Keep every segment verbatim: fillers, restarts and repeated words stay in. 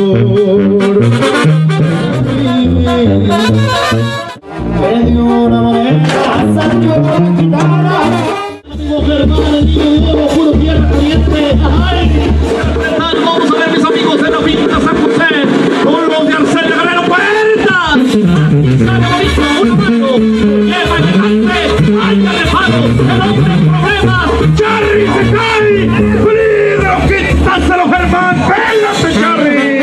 Le dio una manera, salió la guitarra. Amigo Germán, el niño de oro, puro tierra caliente. ¡Ay! Vamos a ver, mis amigos, en la pinta San José, polvos de Arsenio Guerrero, ¡puerta! Sale bonito, una mano, lleva elegante, hay que reparo, el hombre en problemas, Charry se cae, peligro, quítaselo Germán, pégate Charry.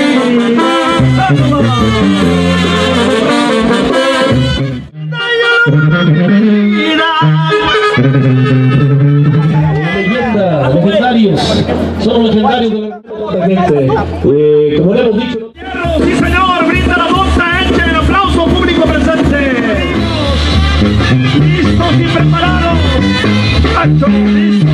Leyenda, legendarios, son legendarios de la gente. Eh, como le hemos dicho. Sí, señor, brinda la monta, eche el aplauso público presente. Listos y preparados. Cacho, listo.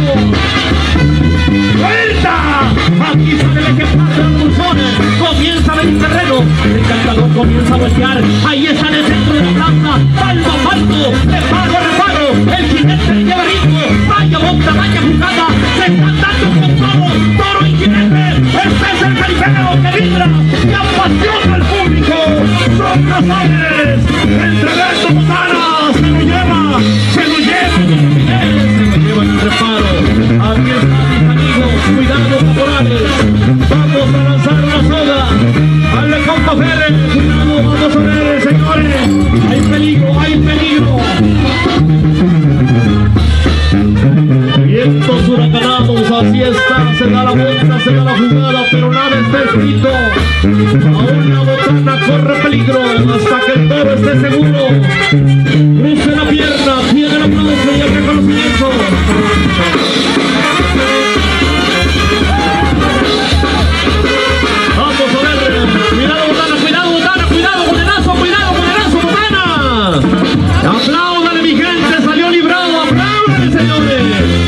¡Vuelta! Aquí sale el ejemplar de los dulzones. Comienza a ver el terreno. El cantador comienza a voltear. Ahí está en el centro de la plaza. Palmo a palmo. Reparo a reparo. El jinete le lleva ritmo. Vaya monta, vaya jugada. Se están dando con todo. Toro y jinete. Este es el caribeo que vibra y apasiona al público. Son los aires. Entre Beto Botana. Se lo lleva. Se lo lleva. Se lo lleva en el reparo. Aquí está mis amigos. Cuidado, caporales. Vamos a lanzar una soga. Dale, compa Ferre. Cuidado, vamos a ver, señores. Hay peligro, hay peligro. Vientos huracanados, así está. Se da la vuelta, se da la jugada, pero nada está escrito. Aún la botana corre peligro hasta que el toro esté seguro. Cruce la pierna, tiene el aplauso y el reconocimiento. Vamos a ver, cuidado botana, cuidado botana, cuidado monedazo, cuidado monedazo botana. Apláudale mi gente, salió librado, apláudale señores.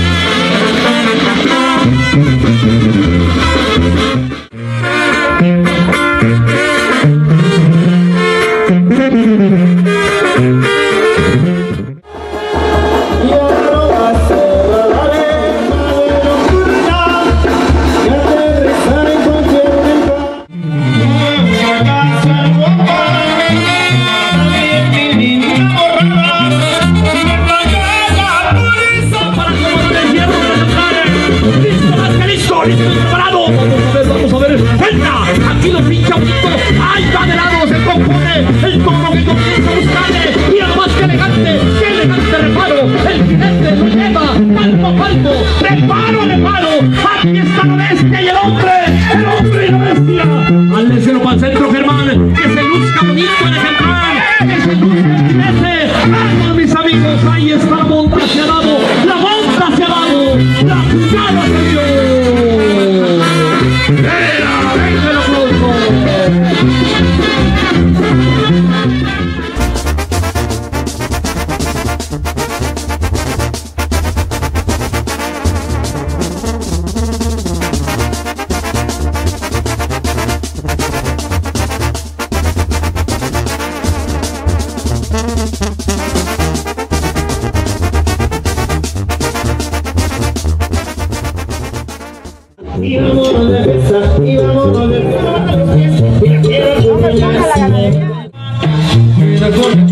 Vamos a ver, ¡vuelta! Aquí lo pincha bonito, ¡ay, va de lado, se compone! El toro que comienza a buscarle, mira nomás que elegante, qué elegante reparo, el jinete lo lleva, palmo a palmo, reparo, reparo, aquí está la bestia y el hombre, el hombre y la bestia. Aléselo para el centro, Germán, que se luzca bonito el ejemplar, que se luzca el jinete. Vamos, mis amigos, ahí está la monta, se ha dado, la monta se ha dado, la jugada se dio. ¡Venga, venga el aplauso! Y vámonos de fiesta, y vámonos de fiesta. Y quiero comer. Mira con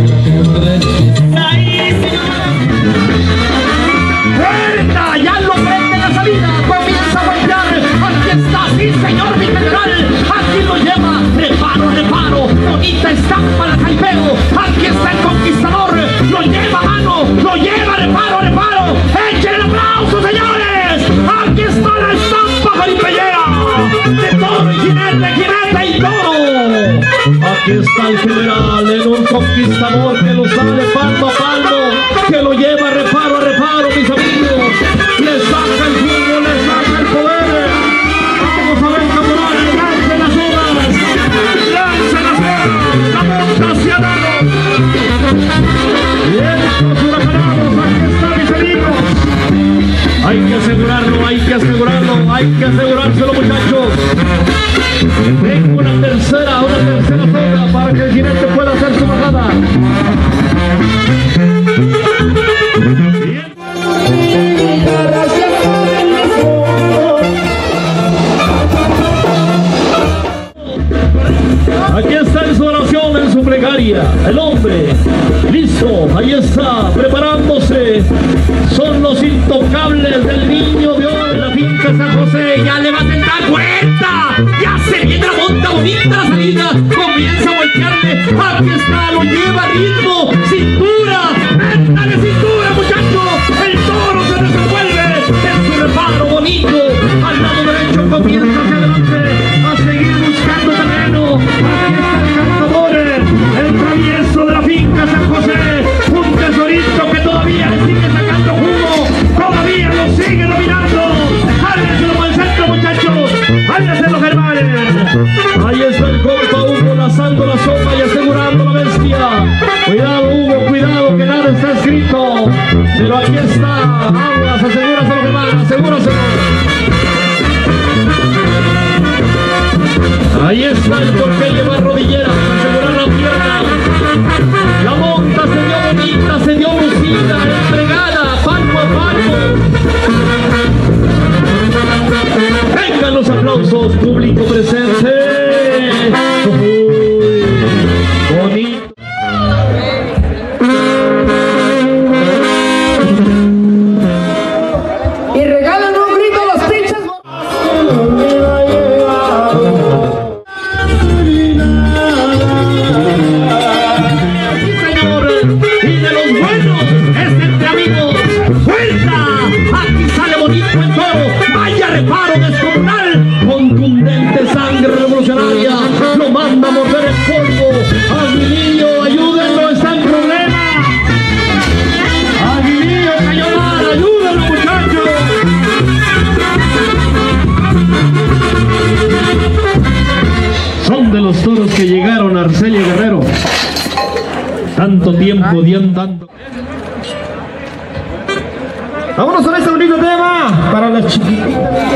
¡vuelta! ¡Ya lo prende la salida! ¡Comienza a golpear! ¡Aquí está! ¡Sí, señor, mi general! ¡Aquí lo lleva! ¡Reparo, reparo! ¡Bonita estampa la Caipeo! ¡Aquí está el conquistador! ¡Lo lleva a mano! ¡Lo lleva! ¡Reparo, reparo! ¡Echen el aplauso, señores! ¡Aquí está la estampa jaripellera! ¡De toro y jinete, jinete y toro! Aquí está el general en un conquistador que lo sale palmo a palmo, que lo lleva reparo a reparo, mis amigos. Le saca el jugo, le saca el poder. Vamos a ver, caporales, lance las olas, lance las olas, la monta se ha dado. Vientos huracanados, aquí está, mis amigos. Hay que asegurarlo, hay que asegurarlo, hay que asegurárselo, muchachos. Tengo una tercera, una tercera soga para que el jinete pueda hacer su bajada. Aquí está en su oración, en su plegaria, el hombre, listo, ahí está, preparándose. Son los intocables del niño de oro. En la finca San José ya le va a tentar vuelta. Ya se viene la monta bonita la salida. Comienza a voltearle. Aquí está, lo lleva a ritmo. Cintura, métale cintura, muchacho. El toro se desenvuelve en su reparo bonito. Al lado derecho comienza hacia adelante a seguir buscando terreno. Aquí está el cantador, el travieso de la finca San José. Un tesorito que todavía le sigue sacando jugo. Todavía lo sigue dominando. Háganse por el centro, muchachos. Háganse los hermanos. Ahí está el compa Hugo lanzando la sopa y asegurando la bestia. Cuidado, Hugo, cuidado, que nada está escrito. Pero aquí está. Aguas, asegúrase los hermanos, asegúrase. Ahí está el porqué lleva rodillera para asegurar la pierna. La monta se dio bonita, se dio lucida, entregada, palmo a palmo. Vengan los aplausos, público presente. Uy, bonito. Y regalan un grito a los pinches. Reparo descomunal, contundente sangre revolucionaria, lo manda a morder el polvo. Aguilillo, ayúdenlo, está en problema. Aguilillo cayó mal, ayúdenlo, muchachos. Son de los toros que llegaron a Arcelia Guerrero. Tanto tiempo, dieron tanto. Vámonos con este bonito tema para las chiquititas.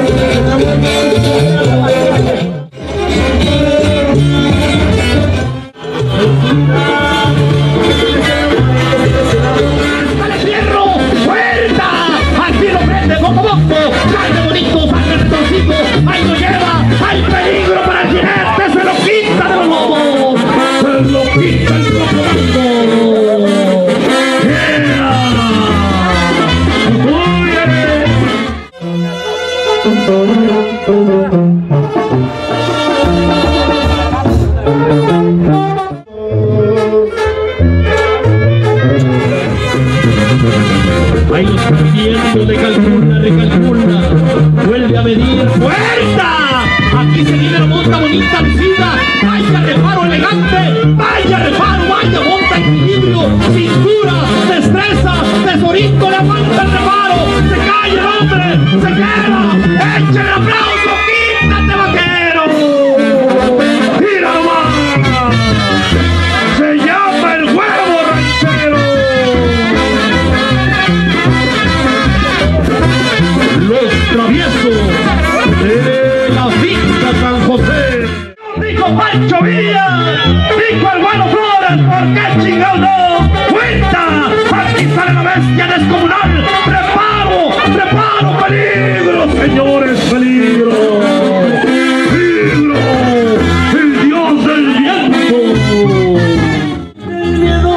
¡Dale fierro! ¡Fuerza! Aquí lo prende poco a poco. ¡Sale bonito! ¡Sale retorcido! ¡Ahí lo lleva! ¡Hay peligro para el jinete! ¡Se lo quita de los lobos! ¡Se lo quita el propio ahí los movimientos le calcula, recalcula, vuelve a medir. ¡Fuerza! Aquí se viene la monta bonita, lucida. Vaya reparo elegante, vaya reparo, vaya monta equilibrio, cintura, destreza, tesorito, le aguanta el reparo. Se cae el hombre, se queda. ¡Echen el aplauso! ¡Quítate, vaquero! ¡Mira nomás! Se llama el huevo ranchero. Los traviesos de la finca San José. Dijo Pancho Villa, dijo el bueno Flores, ¿por qué chingado no? ¡Cuenta! Aquí sale la bestia descomunal. ¡Preparo! ¡Preparo! ¡Peligro, señores! ¡Peligro! ¡Peligro! ¡El dios del viento! El miedo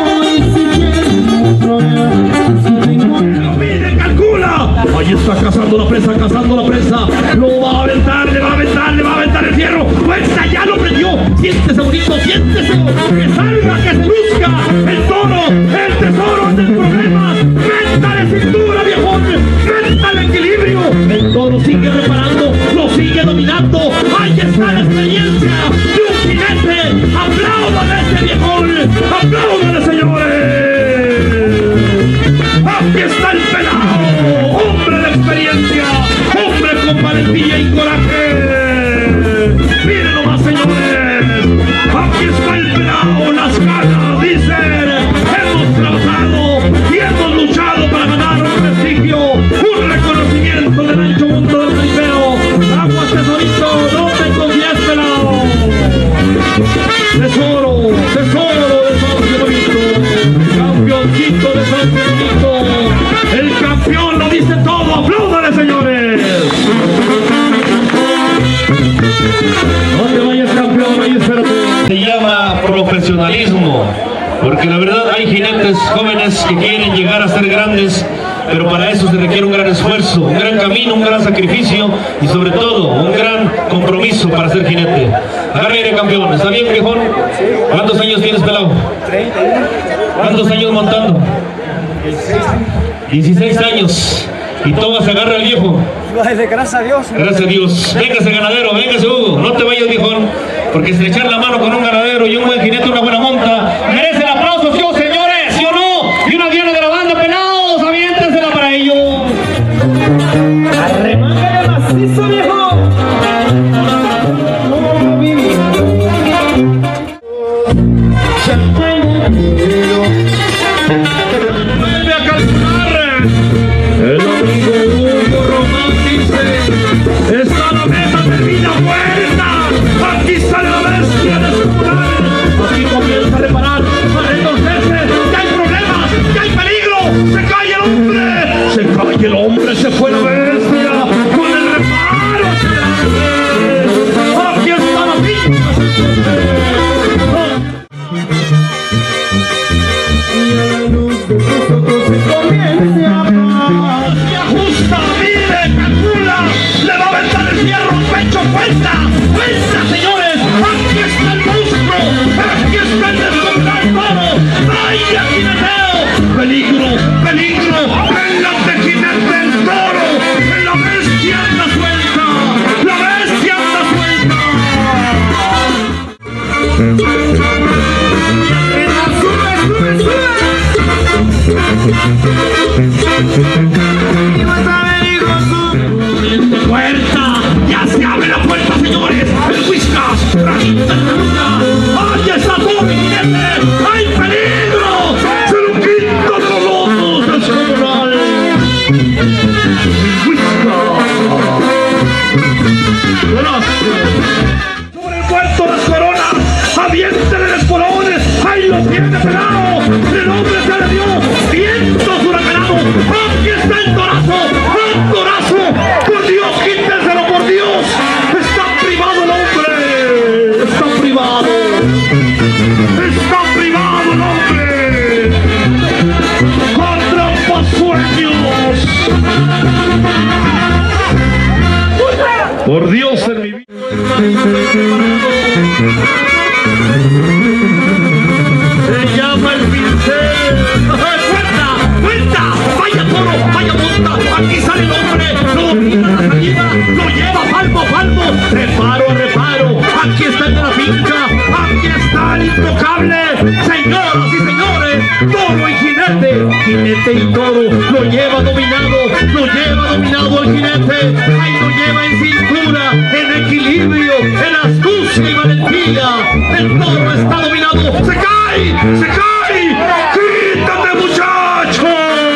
y mire, calcula. Ahí está cazando la presa, cazando la presa. Lo va a aventar, le va a aventar, le va a aventar el fierro. ¡Cuenta! ¡Ya lo prendió! ¡Siéntese bonito, siéntese! ¡Que salga, que se luzca! ¡El toro, el tesoro del problema! ¡Méntale cintura, viejón! ¡Méntale equilibrio! El toro sigue reparando, lo sigue dominando. ¡Ahí está la experiencia de un jinete! ¡Apláudale a ese viejón! ¡Apláudale, señores! ¡Aquí está el pelado! ¡Hombre de experiencia! ¡Hombre con valentía y coraje! ¡Miren nomás, señores! ¡Aquí está el pelado! ¡Las ganas! Dicen, hemos trabajado y hemos luchado para ganar un prestigio, un reconocimiento del ancho mundo del caribeo. ¡Aguas, tesorito! ¡No te confíes, pelado! ¡Tesoro! ¡Tesoro de Sauce Bonito! ¡Campeoncito de Sauce Bonito! ¡El campeón lo dice todo! ¡Apláudale, señores! No te vayas, campeón, ahí espérate. profesionalismo, porque la verdad hay jinetes jóvenes que quieren llegar a ser grandes, pero para eso se requiere un gran esfuerzo, un gran camino, un gran sacrificio y sobre todo un gran compromiso para ser jinete. Agarre, campeón. ¿Está bien, viejón? ¿Cuántos años tienes, pelado? ¿Cuántos años montando? dieciséis años. Y toma, se agarra el viejo. Gracias a Dios. Gracias a Dios. Véngase, ganadero, véngase, Hugo. No te vayas, viejón, porque si le echar la mano con un ganadero y un buen jinete, una buena monta, merece el aplauso, ¿sí o señores? ¿Sí o no? Y una diana de la banda, pelados, aviéntensela para ello. Arremángale macizo, viejo. Vuelve a calcular. El amigo Hugo Román dice: está la meta termina muerta. Aquí sale la bestia descomunal. Aquí comienza a reparar, a retorcerse. Ya hay problemas, ya hay peligro. Se cae el hombre. Se cae el hombre, se fue la bestia. Con el reparo se hace. Aquí está la pinta. Ajusta, mide, calcula, le va a aventar el fierro, pecho, cuenta, cuenta, señores, aquí está el monstruo, aquí está el descomunal toro, vaya jineteo, peligro, peligro, en la de jinete el toro, en la bestia anda suelta, la bestia anda suelta. Sube, sube, sube. Puerta, ya se abre la puerta, señores. El Whiskas, Ranita en la luna. ¡Ay, está todo mi jinete! ¡Hay peligro! ¡Se lo quita de los lobos descomunal! Whiskas. Sobre el puerto las coronas, aviéntele los espolones. ¡Ahí lo tiene pelado! ¡El hombre se le dio! ¡Vientos huracanados! ¡Aquí está el torazo! ¡El torazo! ¡Por Dios, quítenselo, por Dios! ¡Está privado el hombre! ¡Está privado! ¡Está privado el hombre! ¡Con trampas sueños! ¡Por Dios en mi vida! Se llama el pincel. ¡Cuenta! ¡Cuenta! ¡Vaya toro! ¡Vaya monta! Aquí sale el hombre. Lo domina la salida. Lo lleva palmo a palmo. Reparo a reparo. Aquí está el de la finca. Aquí está el intocable. Señoras y señores, toro y jinete. Jinete y toro. Lo lleva dominado. Lo lleva dominado el jinete. Ahí lo lleva en cintura. En equilibrio. En astucia y valentía. El toro está dominado. ¡Se cae! ¡Se cae! ¡Quítate, muchacho!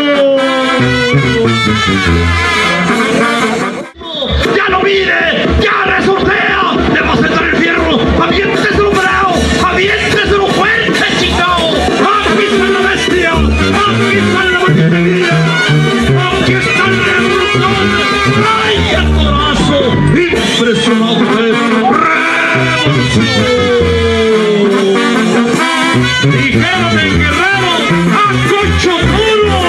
¡Ya no mire! ¡Ya resortea! ¡Le va a sentar el fierro! ¡Aviénteselo, bravo! ¡Aviénteselo fuerte, chingao! ¡Aquí está la bestia! ¡Aquí está la multimedia! ¡Aquí está el revolución! ¡Ay, el corazo! ¡Impresionante! ¡Revolución! Dijeron en Guerrero, ¡a cocho duro!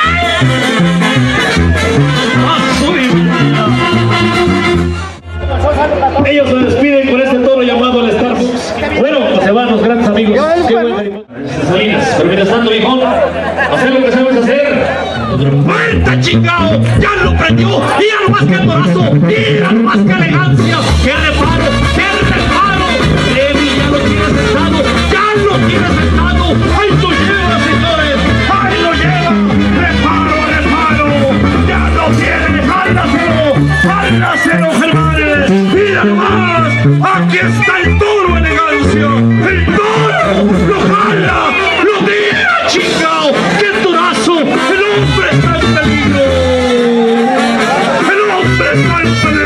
Ellos se despiden con este toro llamado el Starbucks. Bueno, pues se van los grandes amigos. Qué buen Salinas. Pero mientras tanto, viejón, hacer lo que sabes hacer. ¡Vuelta, chingao! ¡Ya lo prendió! ¡Mira nomás que torazo! ¡Mira nomás que elegancia! ¡Qué reparo! ¡Qué reparo! Levi ya lo tiene sentado. ¡Ya lo tiene sentado! ¡Ahí lo lleva, señores! ¡Ahí lo lleva! ¡Reparo, reparo! ¡Ya lo tiene! ¡Hándaselo! ¡Hándaselo, Germanes! ¡Mira nomás! ¡Aquí está el toro, elegancia! ¡El toro! ¡Lo jala! ¡Lo tira, chingao! ¡Qué torazo! ¡El hombre está en peligro! ¡El hombre está en peligro!